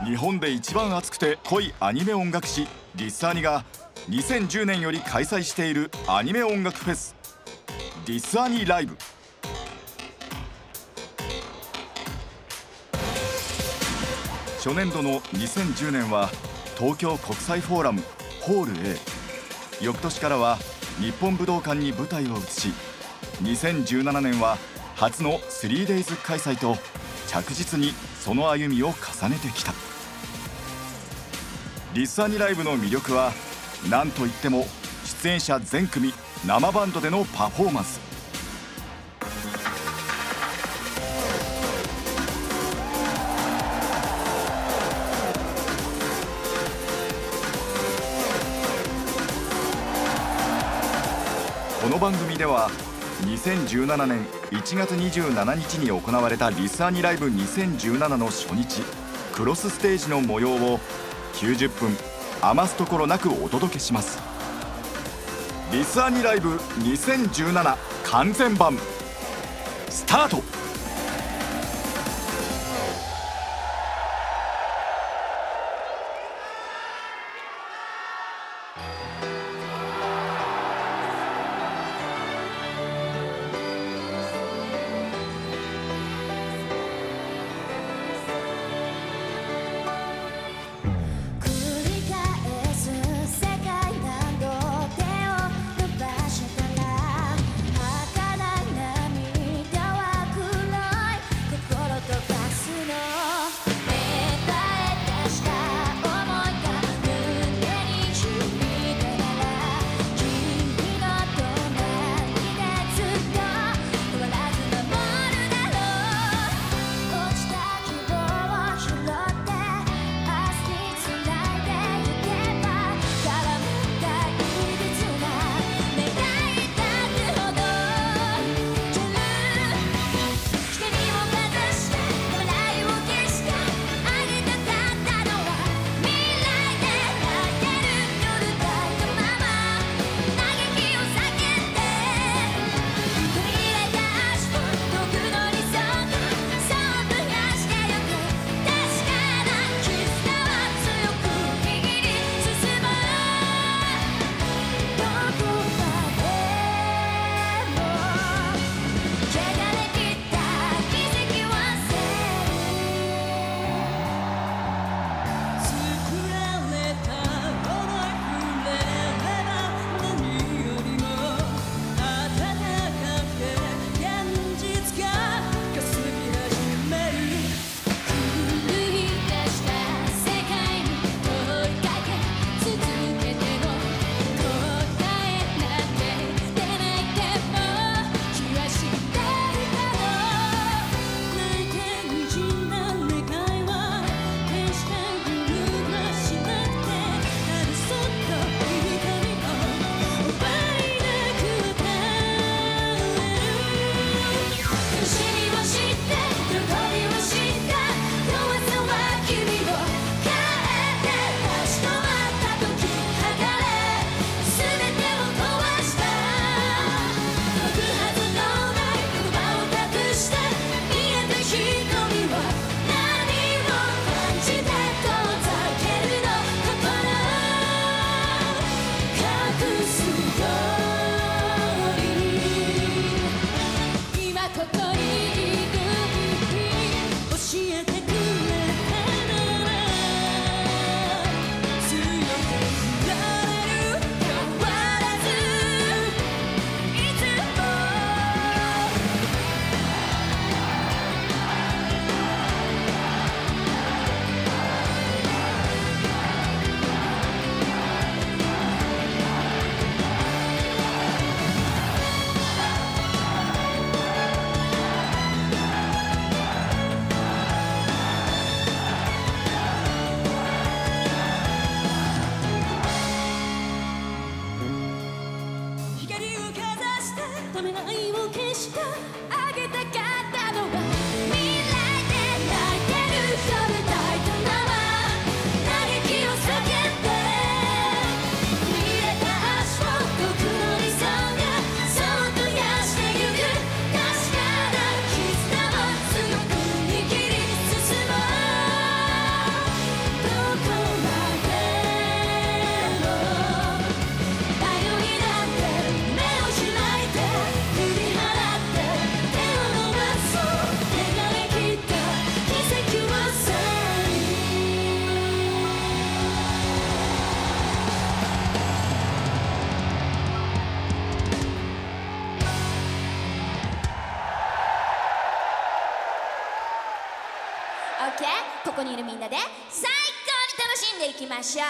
日本で一番熱くて濃いアニメ音楽誌リスアニが2010年より開催しているアニメ音楽フェスリスアニライブ。初年度の2010年は東京国際フォーラムホール A、 翌年からは日本武道館に舞台を移し、2017年は初の 3days 開催と着実にその歩みを重ねてきた。リスアニライブの魅力は何といっても出演者全組生バンドでのパフォーマンス。この番組では2017年1月27日に行われたリスアニライブ2017の初日クロスステージの模様を90分余すところなくお届けします。リスアニライブ2017完全版スタート。 儚い涙は OK、 ここにいるみんなで最高に楽しんでいきましょう。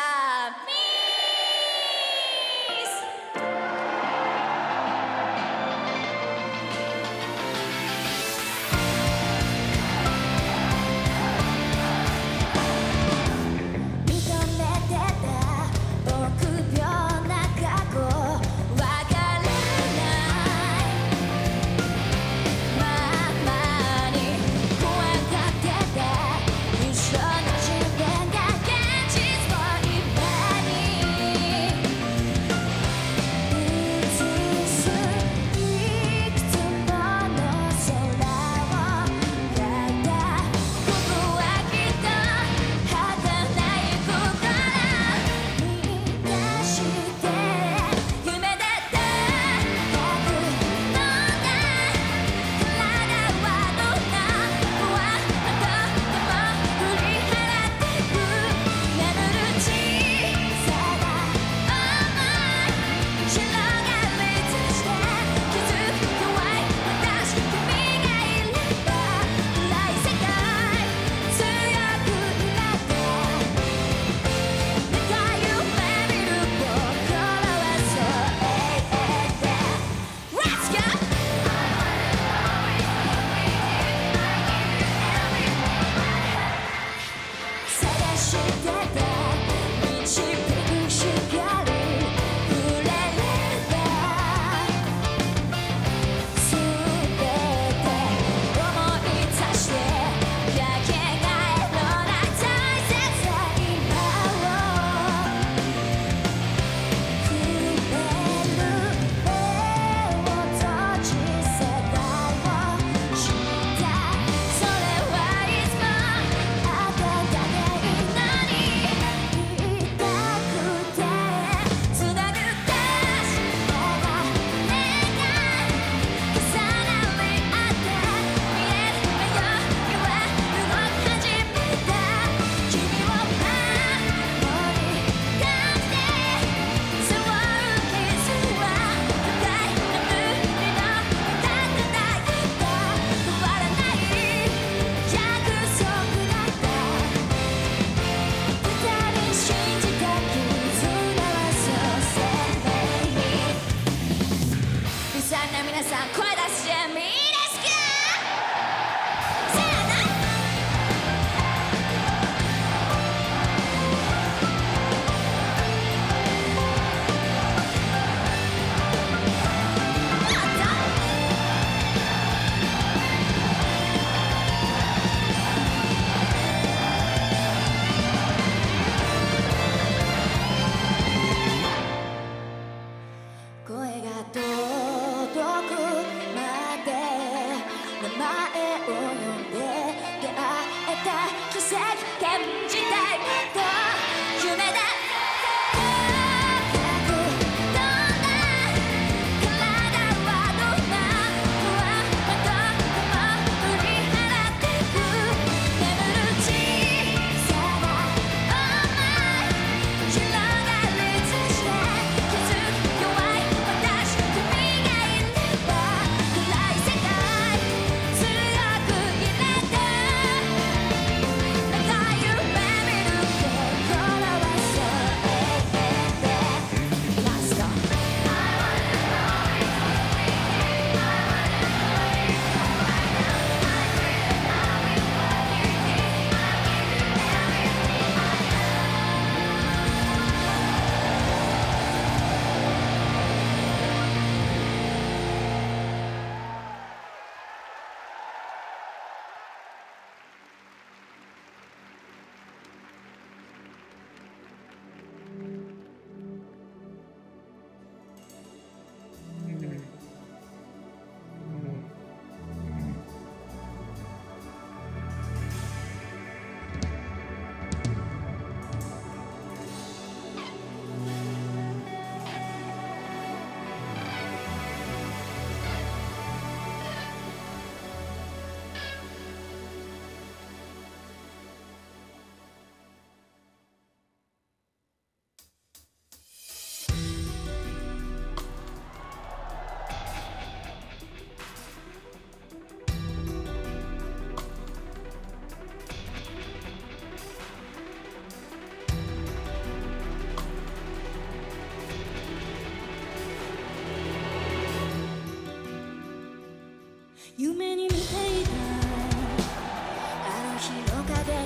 夢に見ていたあの日の影に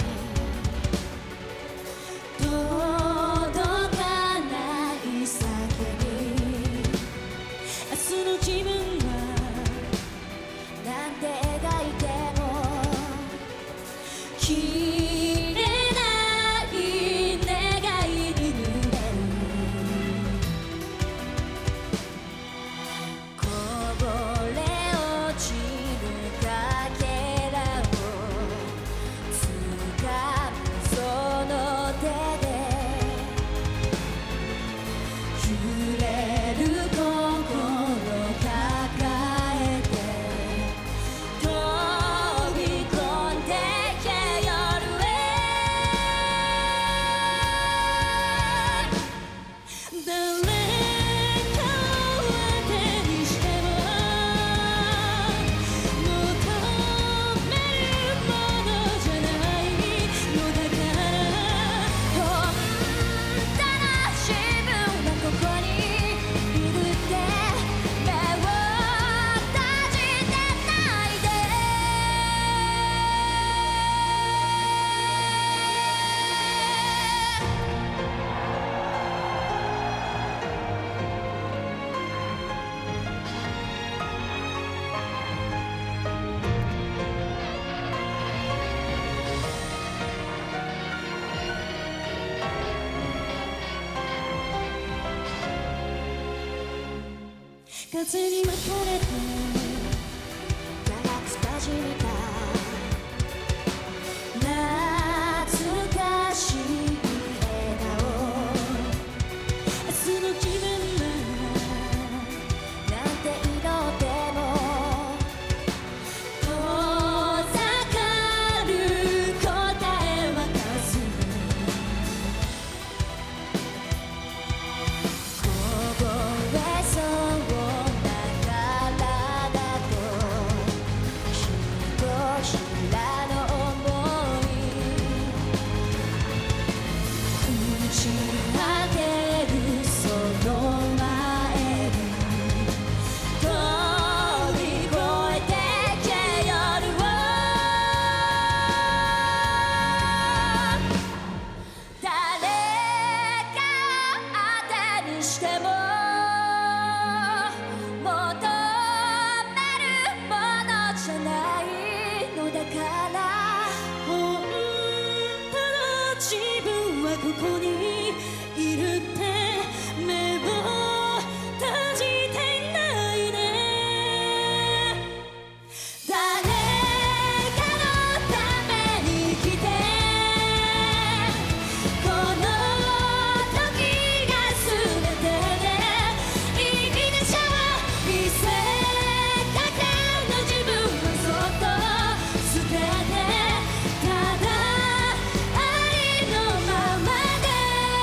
届かない先に明日の自分はなんて描いても切れない願いに濡れるこぼれ落ちるかけらを掴むその手で揺れる心抱えて飛び込んでけ夜へ誰かを当てにしても求めるものじゃないのだから本当の自分はここにいるって目を閉じてないで風に巻かれてガラクタじみた懐かしい笑顔明日の自分はなんて色でも遠ざかる答えは数こぼれそうな体だとひとひらの想い打ち明けるその前に飛び越えてけ夜を誰かを当てにしても求めるものじゃないのだから本当の自分はここにいるって目を閉じていないで誰かのために生きてこの時が全てでいいでしょう見せかけの自分をそっと捨ててただありのままで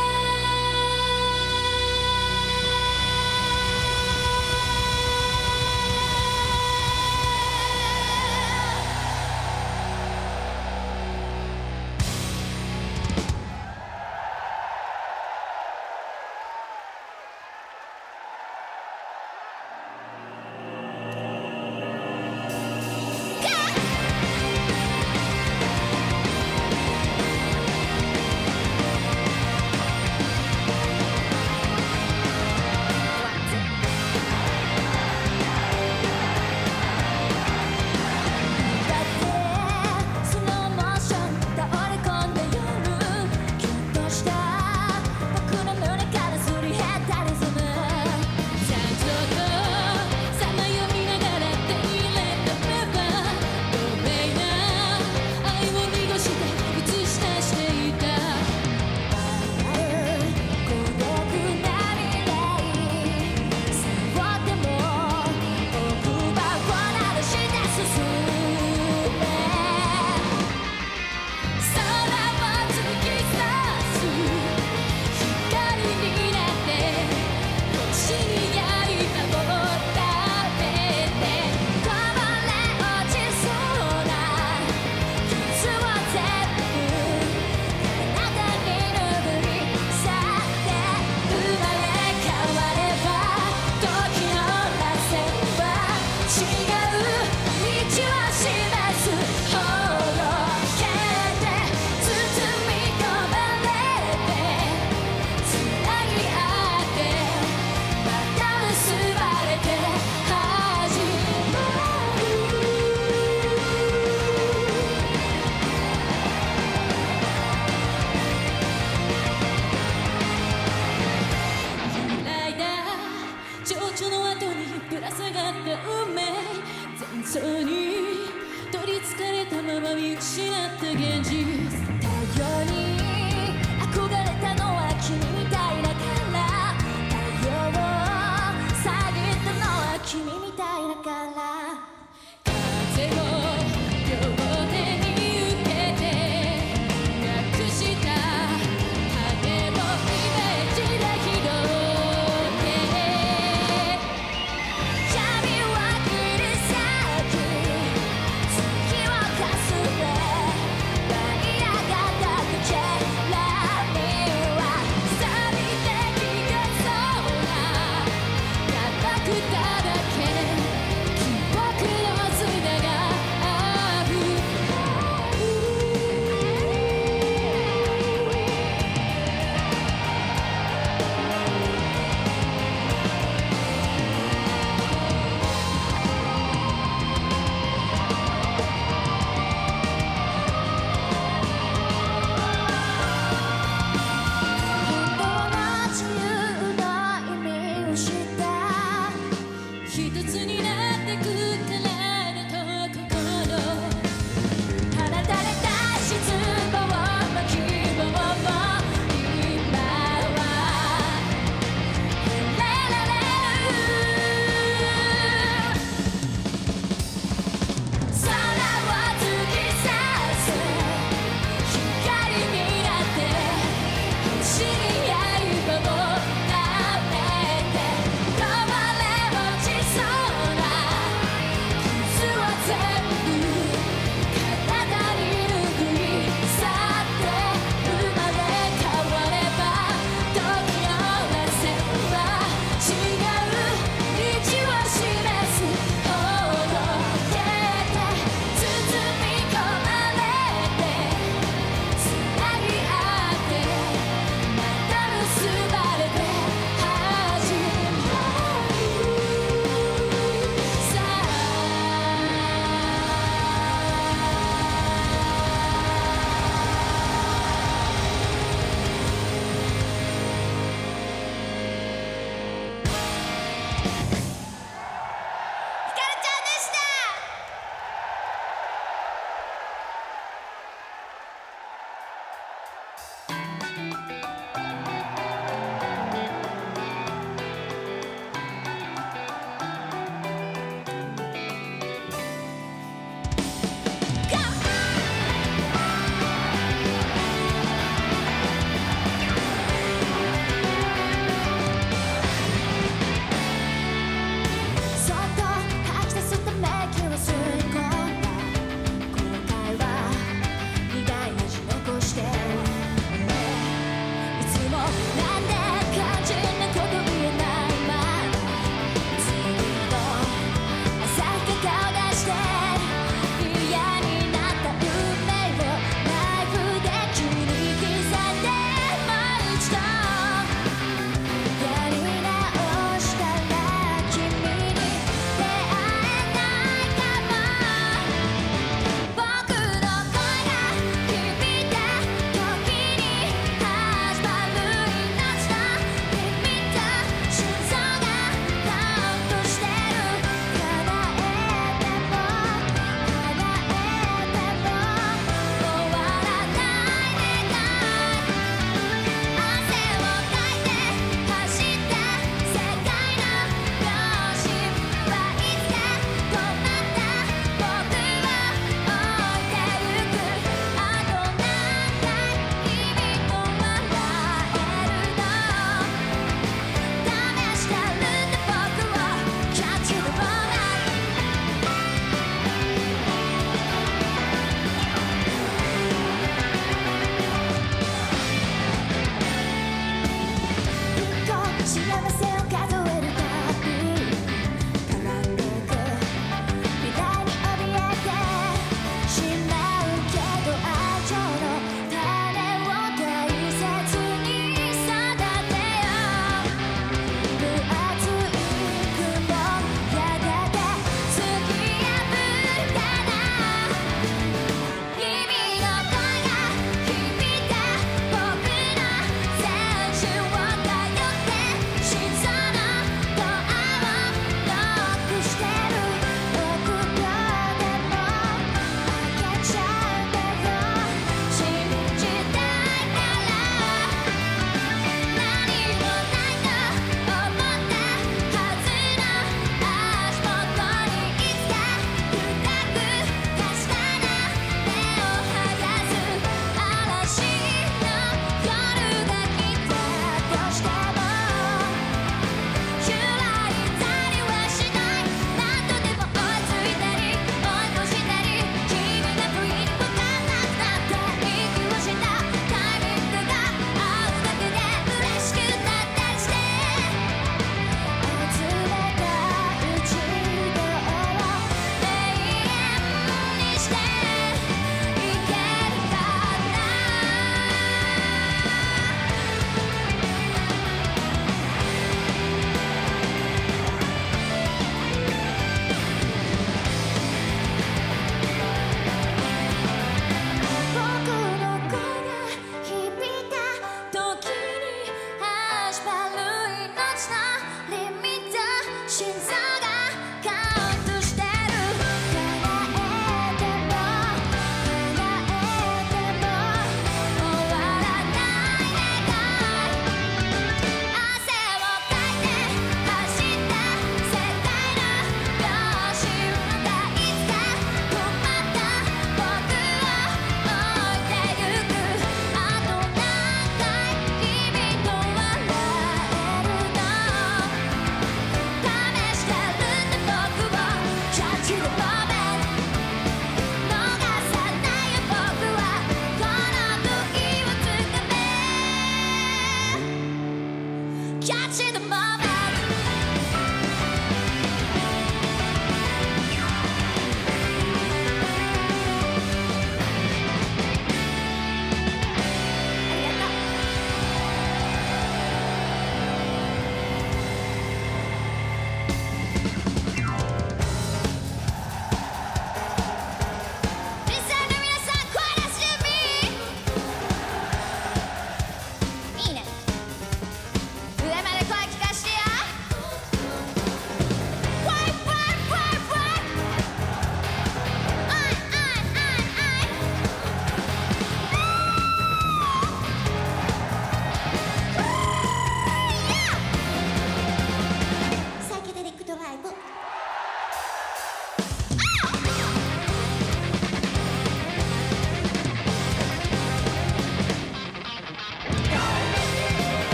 失った現実太陽に憧れたのは君みたいだから太陽を遮ったのは君みたいだから風を両手に受けてなくした羽をイメージで広げ闇は切り裂き月をかすめダイヤ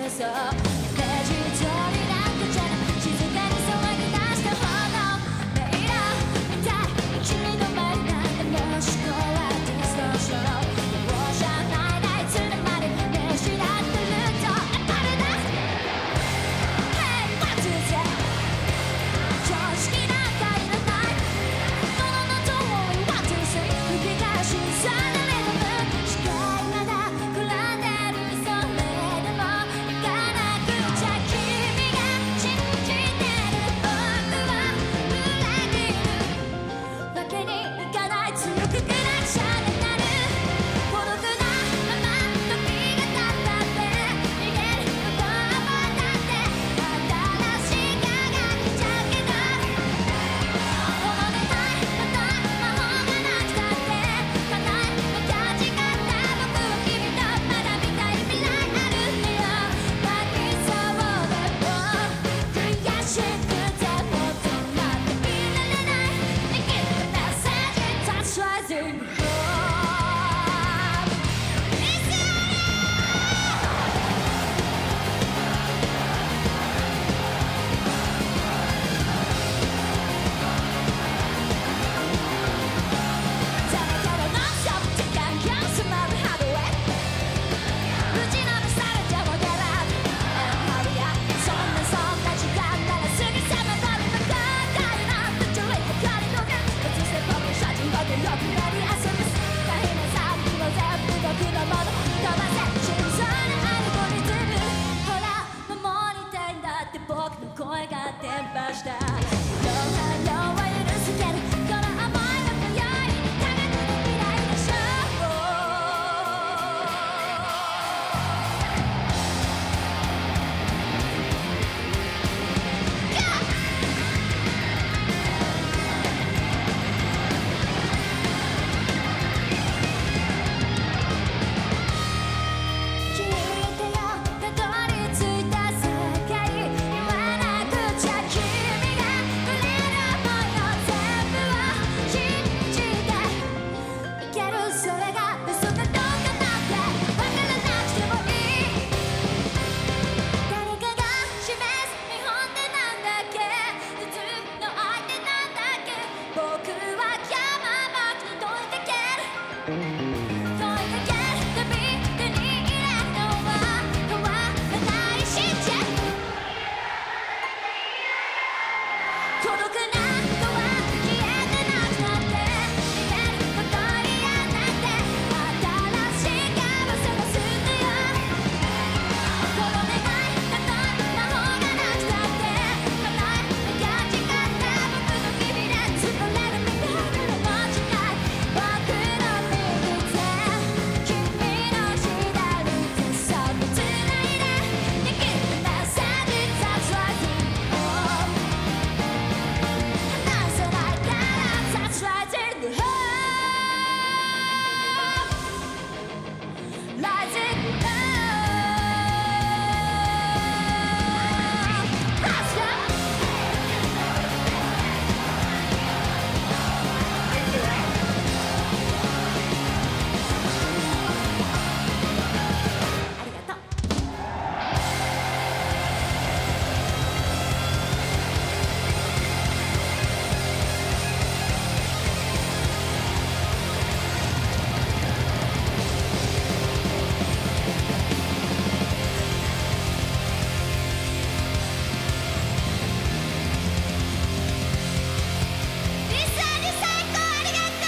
そうイメージ通りなんかじゃない静かに騒ぎ出した炎迷路みたい君の前になんでも思考はディストーション容赦ないないつの間に見失ってると当たるな Hey what to say 常識なんかいらないものの通り What to say 吹き返しされる視界まだ暗んでるそれでも行かなくちゃ君が信じてる僕は裏切るわけにいかない強くクラクションになる孤独なまま時が経ったって逃げることはもうだって新しい科学じゃけどこの願いまた魔法がなくたって叶えなきゃ誓った僕は君とまだ見たい未来あるんだよ泣きそうでも悔しくても止まっていられない生きるメッセージ That's why they know It's誰かのノンストップ時間が迫るハードウェイ打ちのめされても出られるハリアそんな時間なら過ぎ去るばりの後悔なんてちょいかかりのが突然僕写真僕よくなり遊ぶ大変なさっきも全部僕のもの飛ばせ心臓のアルゴリズムほら守りたいんだって僕の声が伝播した反応は許すけどこの想いは不用意に科学の未来でしょ聞いてよたどり着いた世界言わなくちゃ君がくれるもの全部を信じていけるそれが嘘かどうかなんてわからなくてもいい誰かが示す見本ってなんだっけ普通の相手なんだっけ僕は山僕に問いかける問いかけるたび手に入れるのは変わらない真実孤独なのは消えてなくなって逃げることにやんなって新しい顔探すんだよこの願いたとえ魔法がなくたって叶えなきゃ誓った僕の日々で作れる未来の誓い僕の右手君の左手そっと繋いで生きるメッセージ That's why we know 離さないから That's why they know Rising up Let's go ありがとうリサに最高ありがと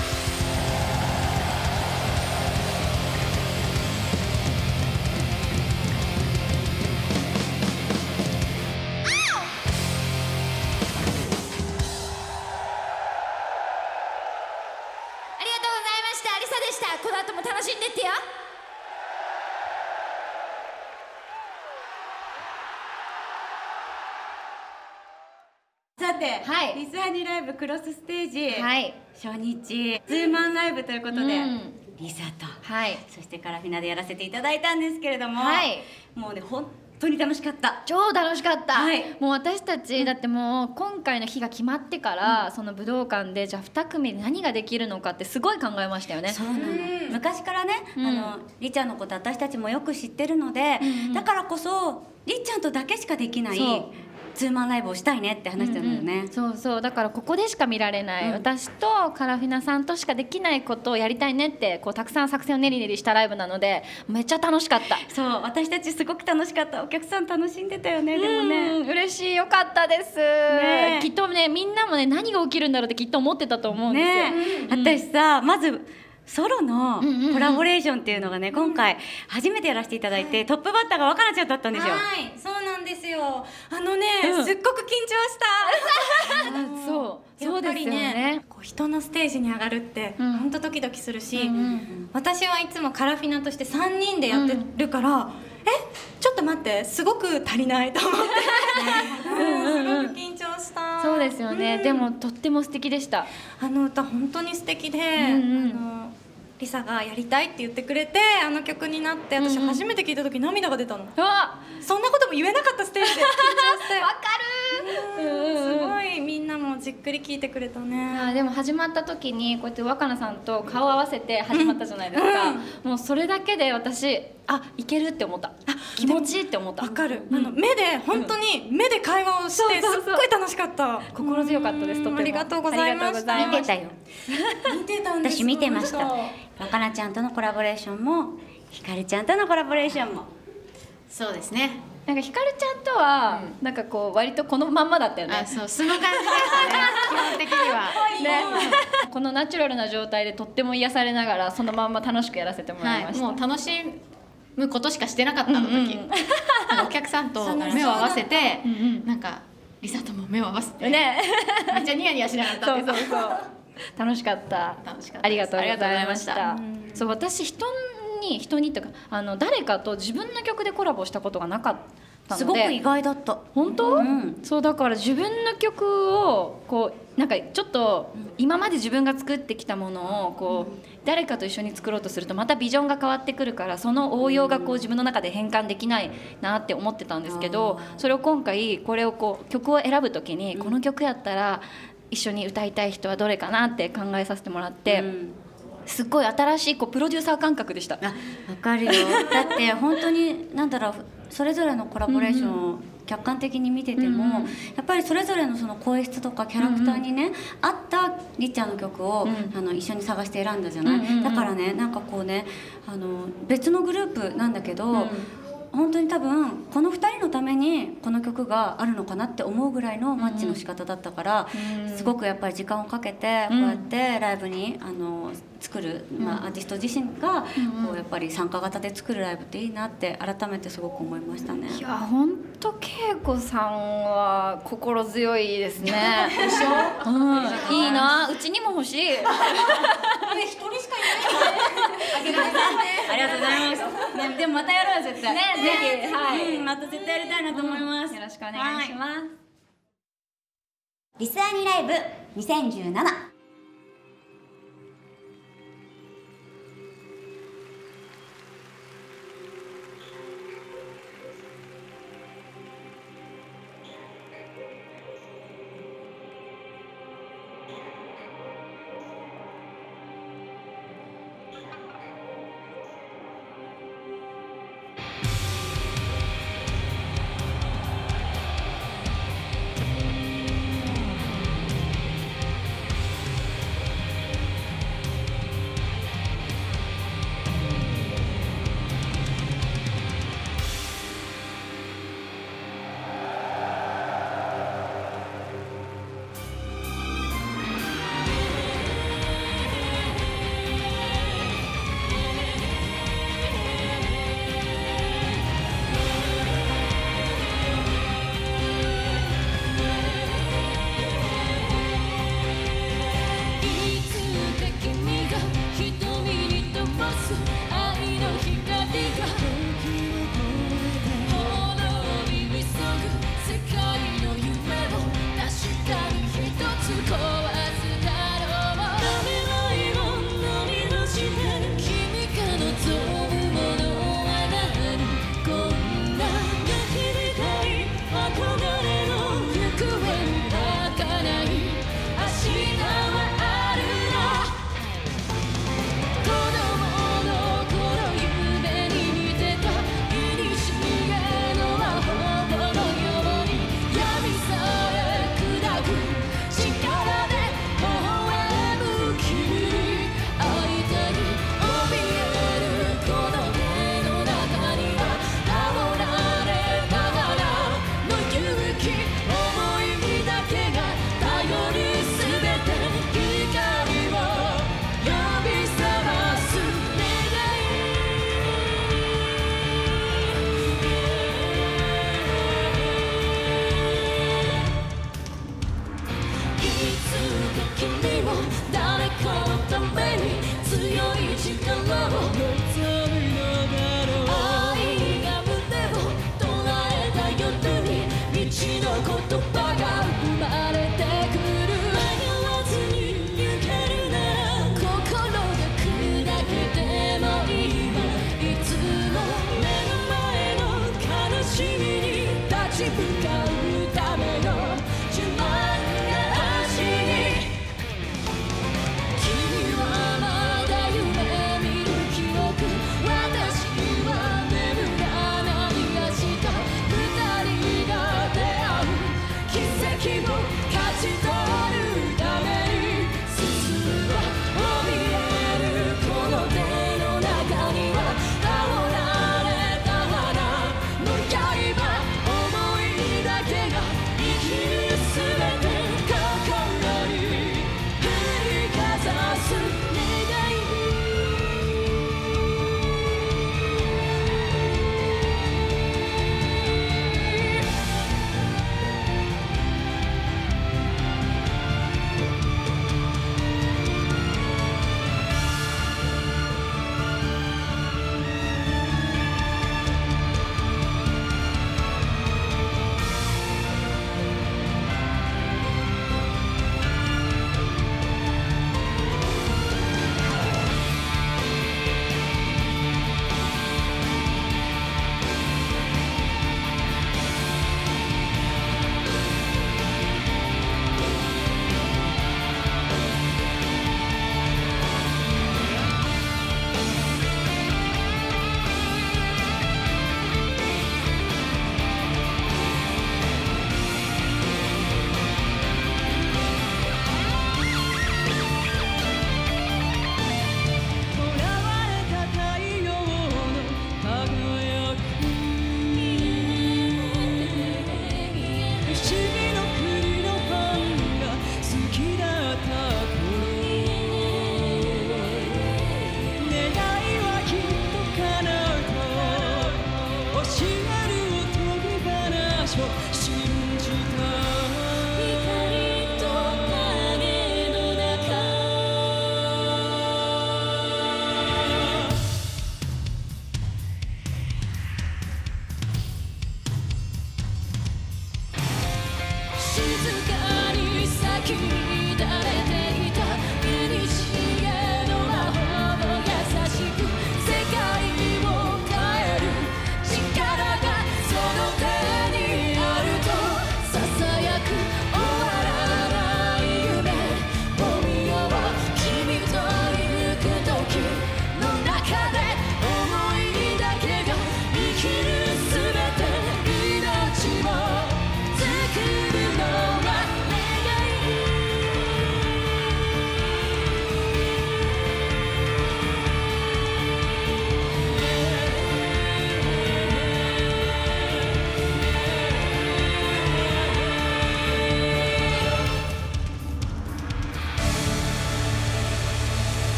ありがとうございましたリサでしたこの後も楽しんでってよさて、 はいリスアニライブクロスステージ、 はい初日ツーマンライブということで、 うんリサと、 はいそしてカラフィナでやらせていただいたんですけれども、 はいもうね本当に楽しかった。 超楽しかった、 はい、 もう私たち、だってもう今回の日が決まってから、その武道館でじゃあ2組で何ができるのかってすごい考えましたよね。 そうなの、昔からね、りっちゃんのこと私たちもよく知ってるので、だからこそりっちゃんとだけしかできないツーマンライブをしたいねって話してたんだよね、 そうそう、だからここでしか見られない、私とカラフィナさんとしかできないことをやりたいねってこうたくさん作戦を練り練りしたライブなので、めっちゃ楽しかった。 そう、私たちすごく楽しかった。お客さん楽しんでたよね。でもね、 嬉しい、よかったです、ね、きっとねみんなもね何が起きるんだろうってきっと思ってたと思うんですよ、 私さ、まずソロのコラボレーションっていうのがね、今回初めてやらせていただいて、トップバッターが若菜ちゃんだったんですよ。 はい、そうなんですよ。すっごく緊張した。 そうですよね。 こう人のステージに上がるって本当ドキドキするし、私はいつもカラフィナとして3人でやってるから、ちょっと待って、すごく足りないと思ってすごく緊張した。 そうですよね、でもとっても素敵でした。 あの歌本当に素敵で、リサがやりたいって言ってくれてあの曲になって、私初めて聞いた時涙が出たの。そんなことも言えなかったステージで緊張して。 わかる。 すごいみんなもじっくり聞いてくれたね。 でも始まった時にこうやって若菜さんと顔合わせて始まったじゃないですか、もうそれだけで私いけるって思った。気持ちいいって思った。 わかる、目で本当に目で会話をしてすっごい楽しかった。 心強かったです。とてもありがとうございました。 見てたよ。 見てたんです。 私見てました。若菜ちゃんとのコラボレーションもひかるちゃんとのコラボレーションも。 そうですね。 なんかひかるちゃんとはなんかこう割とこのまんまだったよね。 そう、素の感じですね。基本的にはね。このナチュラルな状態でとっても癒されながらそのまんま楽しくやらせてもらいました。 もう楽しむことしかしてなかったの時。お客さんと目を合わせて、なんかリサとも目を合わせてね、めっちゃニヤニヤしながら歌ってた。 そう楽しかった。ありがとうございました。そう、私人にというか誰かと自分の曲でコラボしたことがなかったので、 すごく意外だった。 本当？そう、だから自分の曲をこうなんかちょっと今まで自分が作ってきたものをこう誰かと一緒に作ろうとするとまたビジョンが変わってくるから、その応用がこう自分の中で変換できないなって思ってたんですけど、それを今回これをこう曲を選ぶ時にこの曲やったら一緒に歌いたい人はどれかなって考えさせてもらって、すっごい新しいこうプロデューサー感覚でした。 わかるよ。だって本当になんだろう、それぞれのコラボレーションを客観的に見てても、やっぱりそれぞれのその声質とかキャラクターにね、合ったりっちゃんの曲を、一緒に探して選んだじゃない、だからね、なんかこうね、別のグループなんだけど、本当に多分この2人のためにこの曲があるのかなって思うぐらいのマッチの仕方だったから、すごくやっぱり時間をかけてこうやってライブに作る、アーティスト自身がこうやっぱり参加型で作るライブっていいなって改めてすごく思いましたね。 いや本当恵子さんは心強いですね。でしょ、いいな、うちにも欲しい。 一人しかいない。あげられたね。 ありがとうございます。でもまたやろうよ絶対。 ね、ぜひ、はい、 また絶対やりたいなと思います。 よろしくお願いします。 リスアニライブ2017。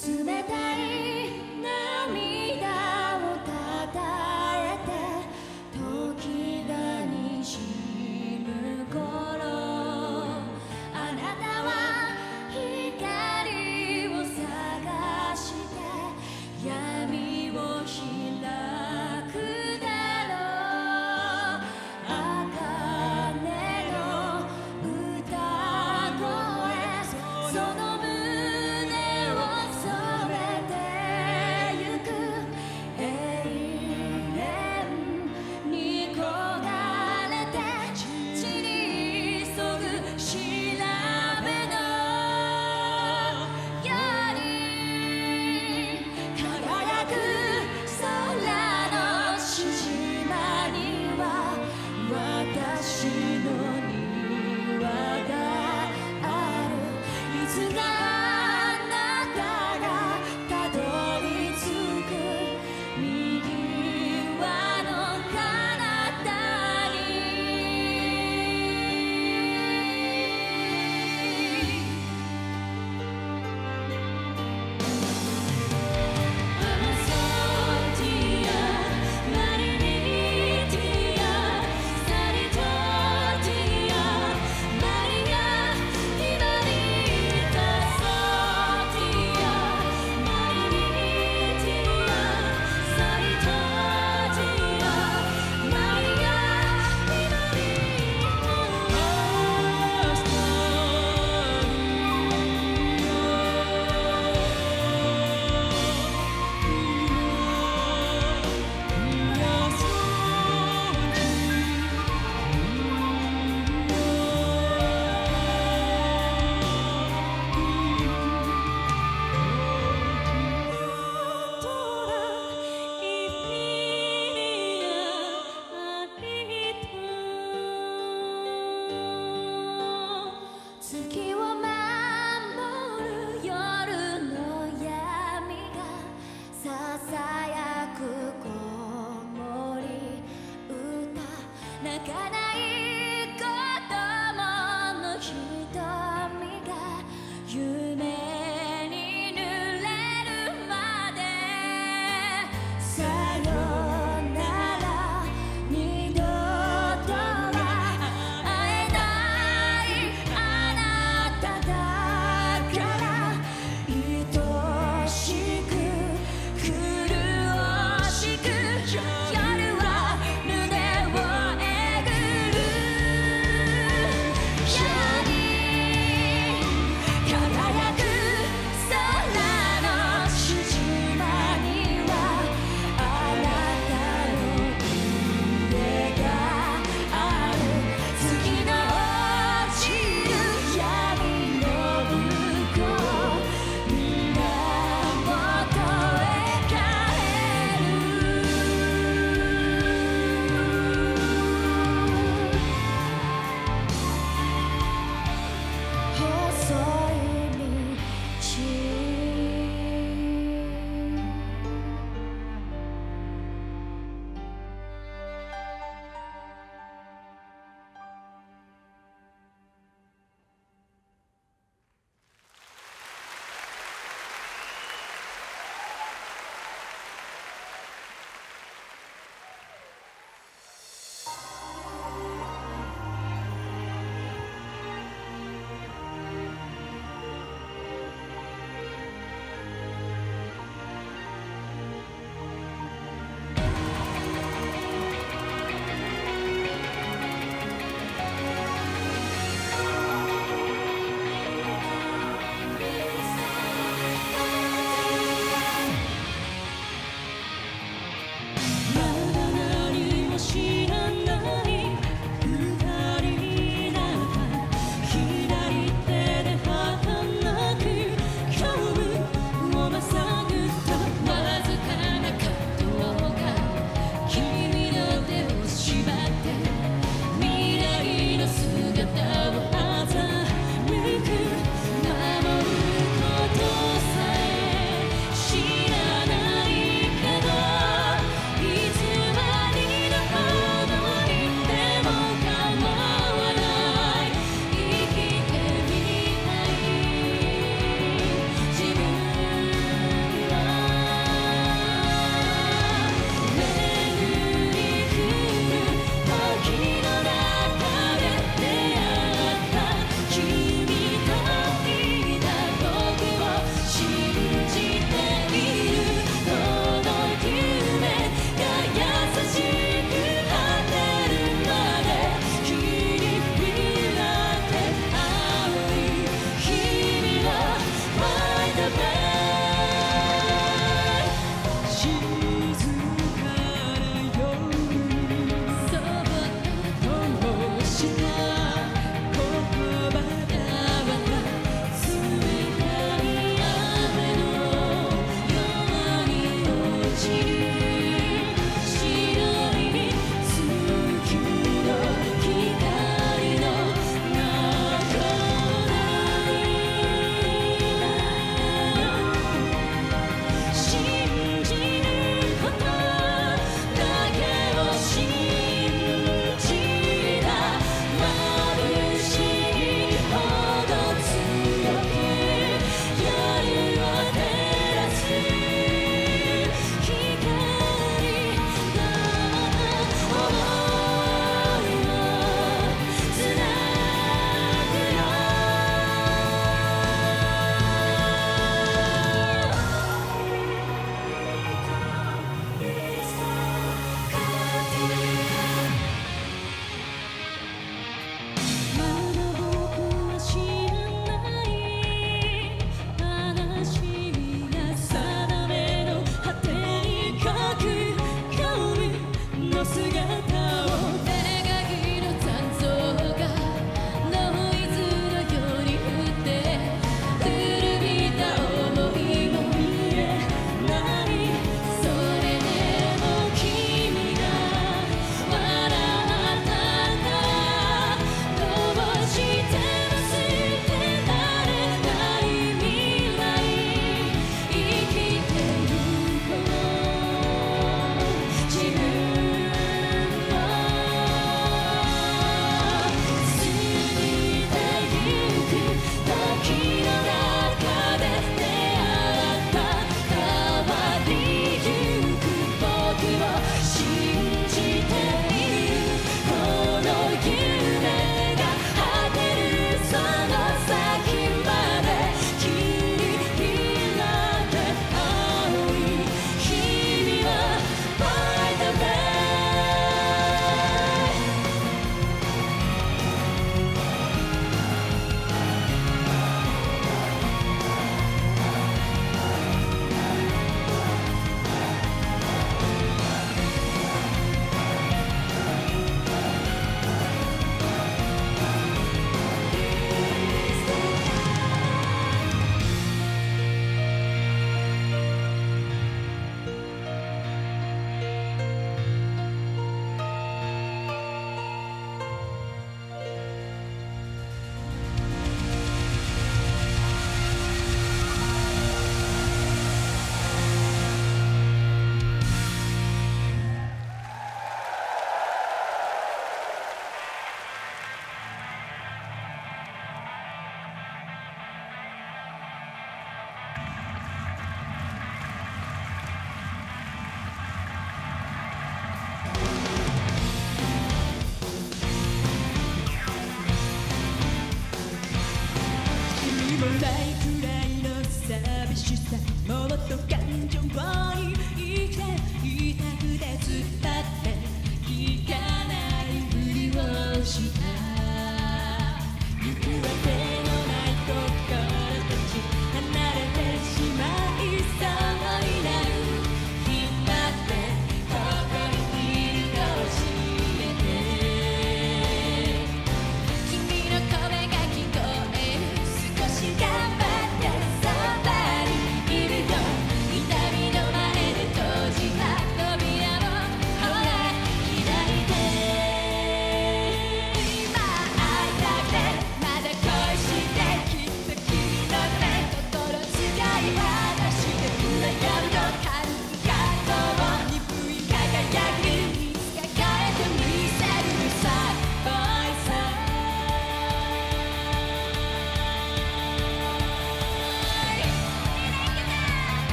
冷たい涙をたたえて時がにじむ頃、あなたは光を探して闇を開くだろう。茜の歌声、その胸を染めてゆく、永遠に焦がれて地に急ぐ調べのように輝く空のしじまには私の庭がある。いつかあなたがたどり着く右輪の彼方に。月を守る夜の闇がささやく子守歌、泣かない子供の瞳が夢に濡れるまで、さよなら二度とは会えないあなただから、愛しく苦しく夜は胸をえぐる。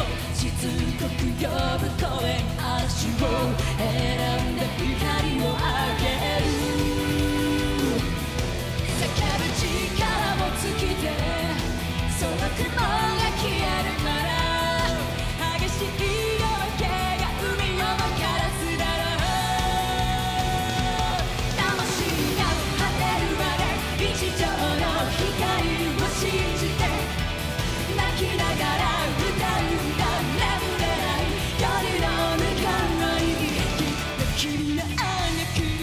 もしつこく呼ぶ声足を選んで光をあげる叫ぶ力を尽きてその雲が消えるなら激しい夜明けが海をも枯らすだろう魂が果てるまで日常の光を信じて泣きながら歌うんだ眠れない夜の向かいにきっと君の音楽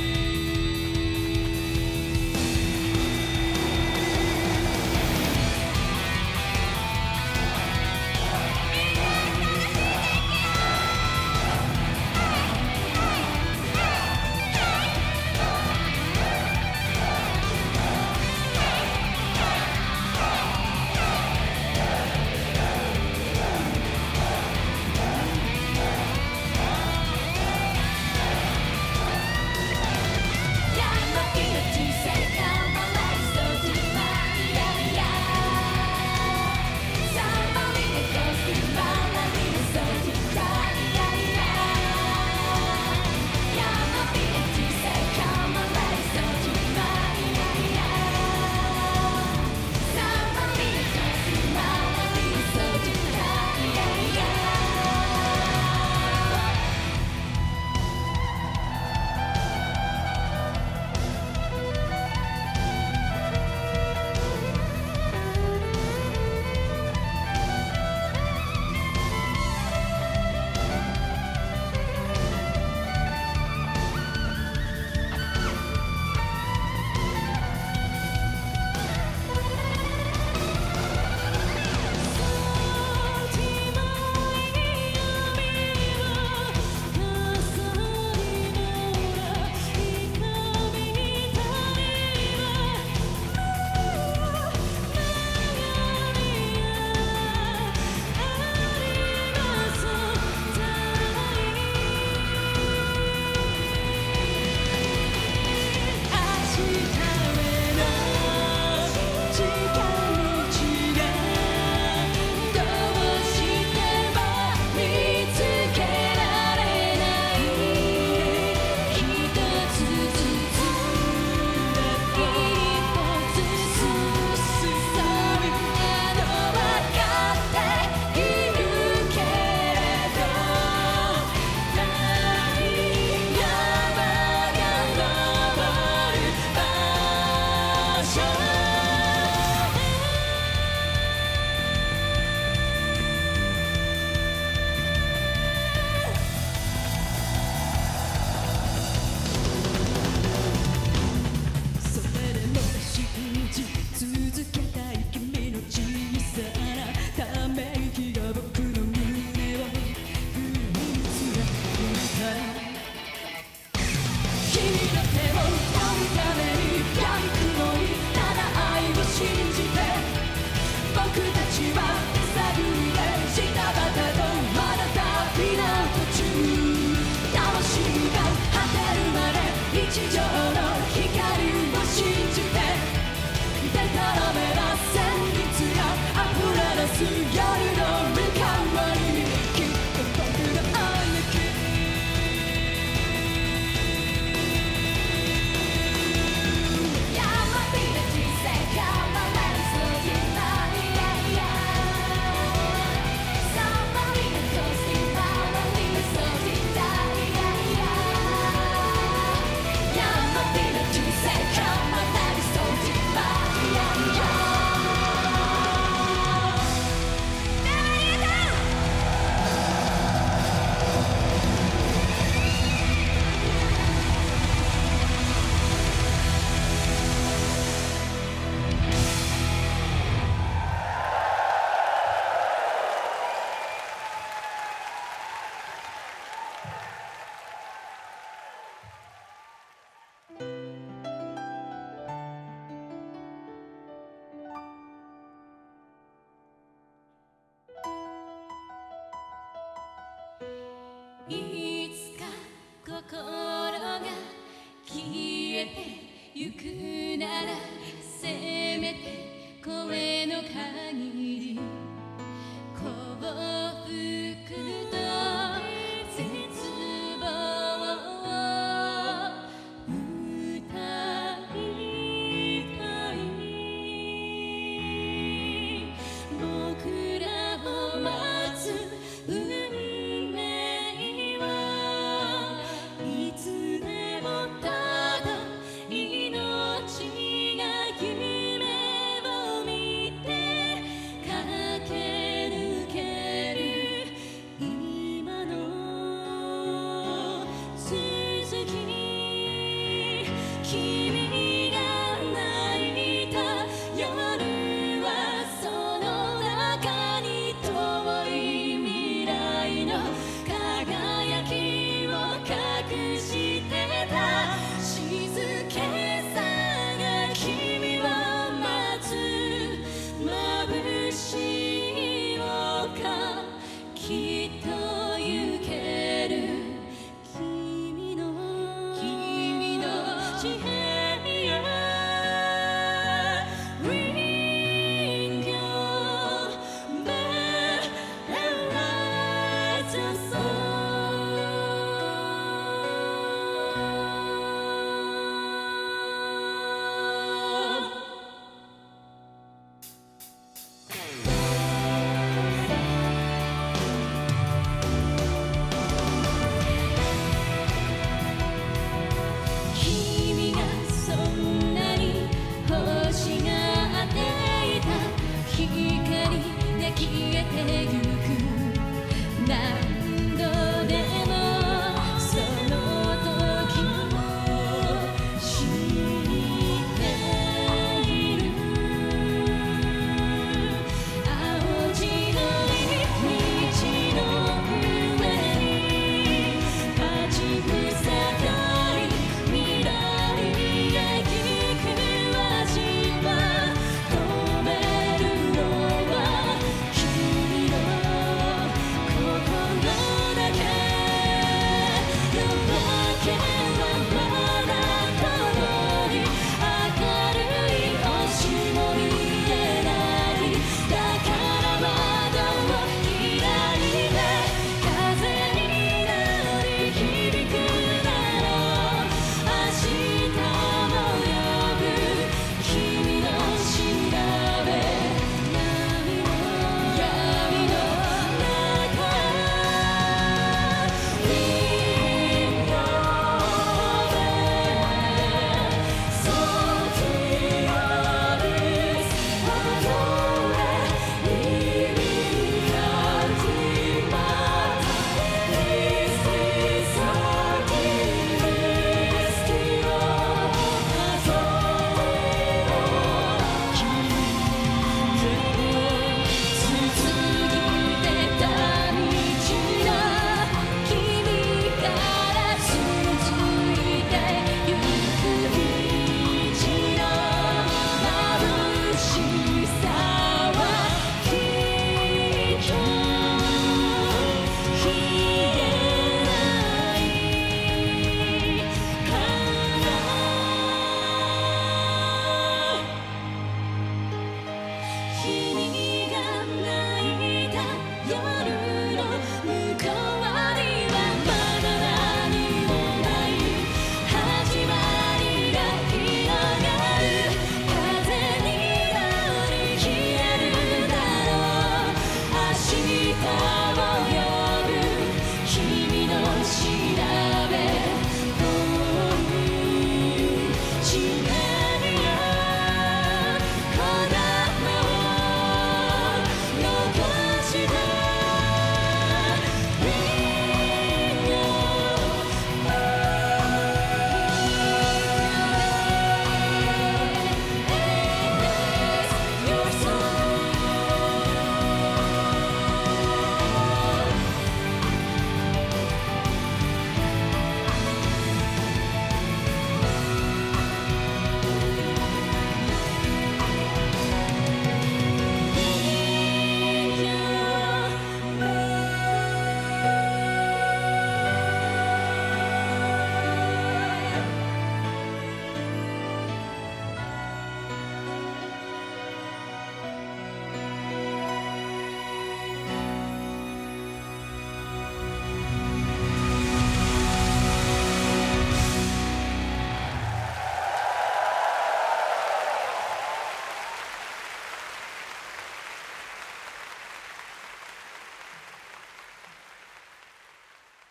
いつか心が消えてゆくならせめて声の限りこぼ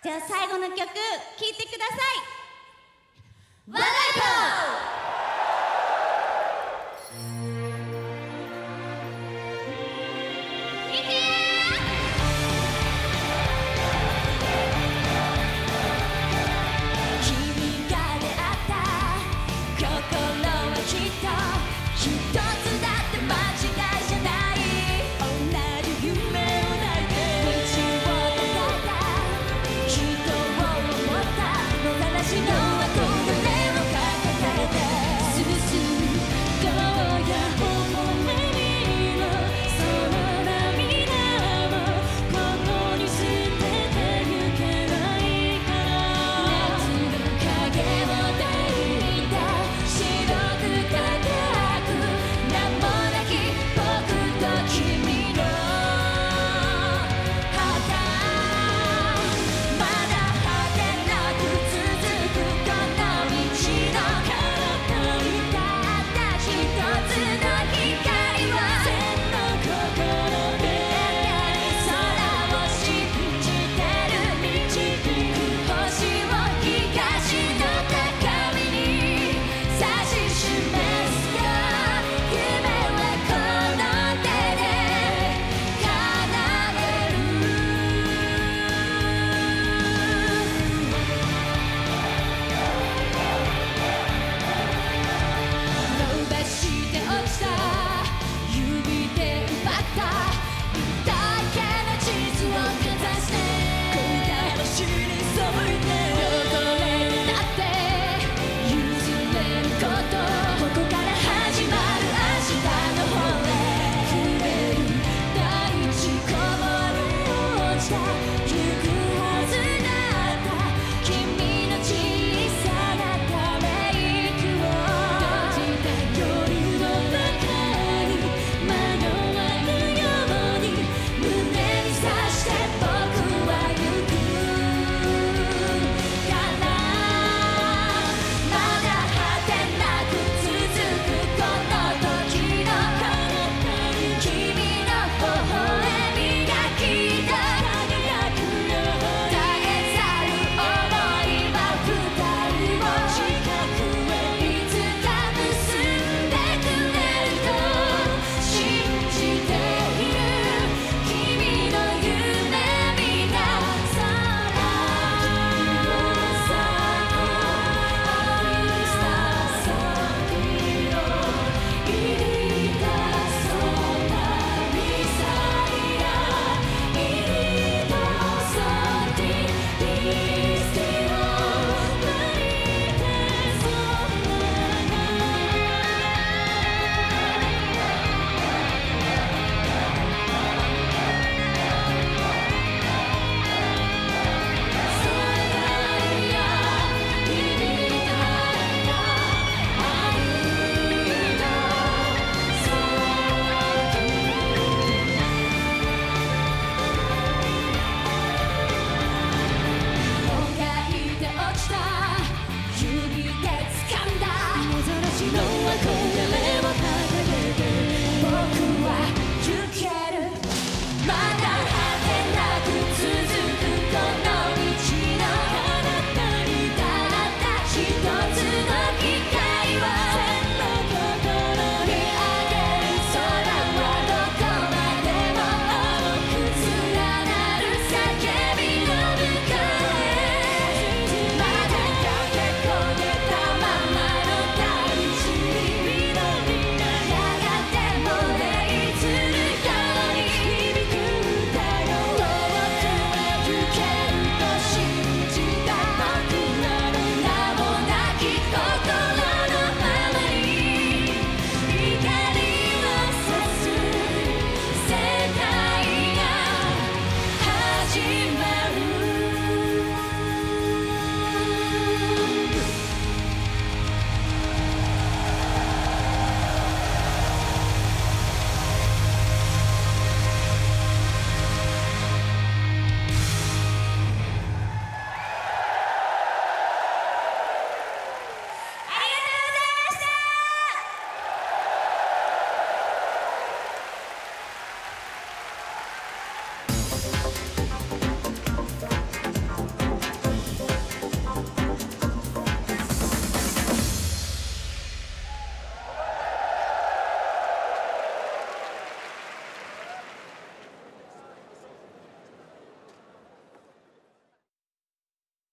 じゃあ最後の曲聴いてください。